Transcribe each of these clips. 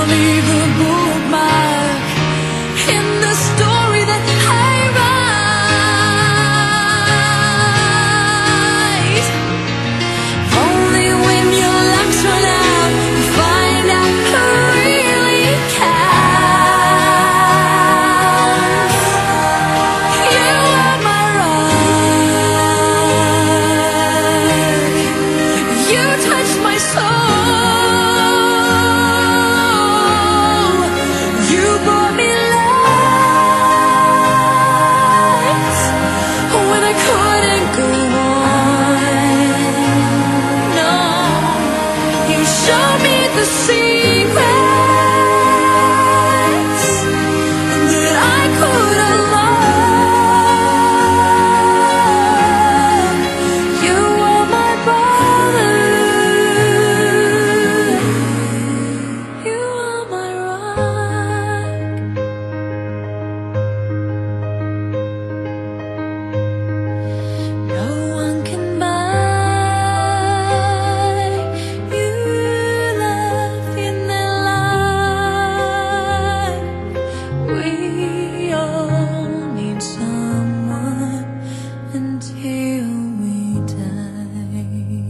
leave a bookmark in the story that I write. Only when your lights run out, you find out who really counts. You are my rock. You touched my soul. You brought me lights when I couldn't go on. No, you showed me the secrets that I could unlock. You are my brother. You are my rock. No one can buy you love in their life. We all need someone until we die.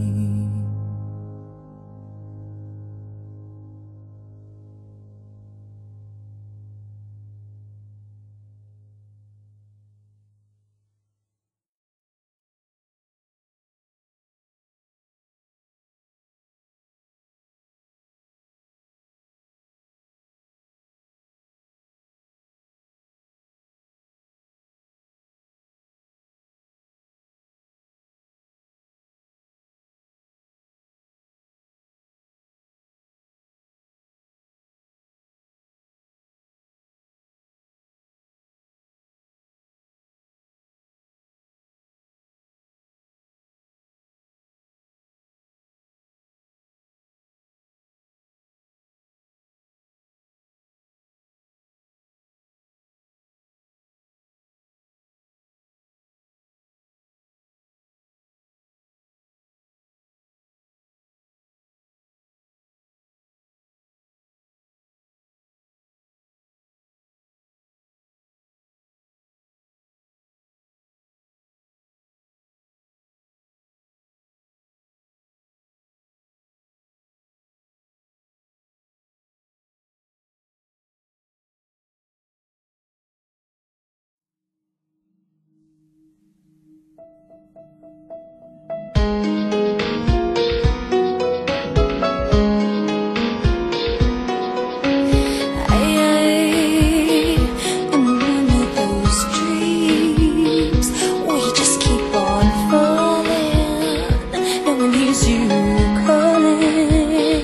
In one of those dreams where you just keep on falling, no one hears you calling.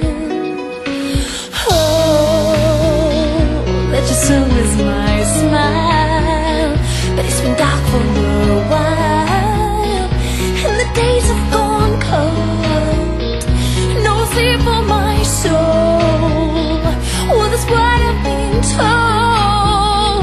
Oh, that just always my smile, but it's been dark for a while, and the days have gone cold. No sleep for my soul. Well, that's what I've been told.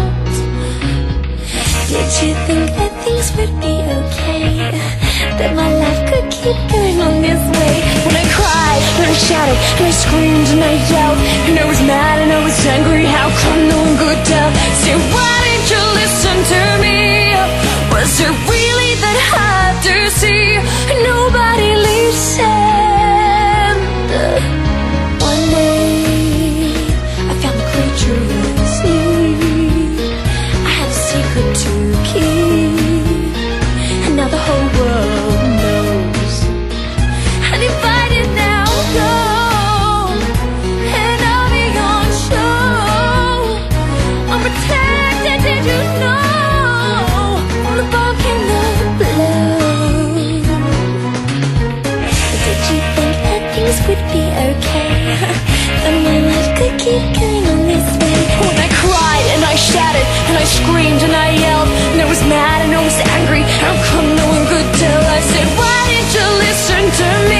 Did you think that things would be okay? That my life could keep going on this way? When I cried, and I shouted, and I screamed, and I yelled, and I was mad, and I was angry. How come no one could tell? Say, why didn't you listen to me? Was it really that hard to see? Nobody listened. One day I found the creature of the sea. I had a secret to keep, and now the whole world knows. And if I did now go, and I'll be on show, I'm protected, did you know? From the bomb came the blow. Did you think that things would be okay? That my life could keep going on this way? When I cried and I shouted and I screamed and I yelled and I was mad and I was angry, how come no one could tell? I said, why didn't you listen to me?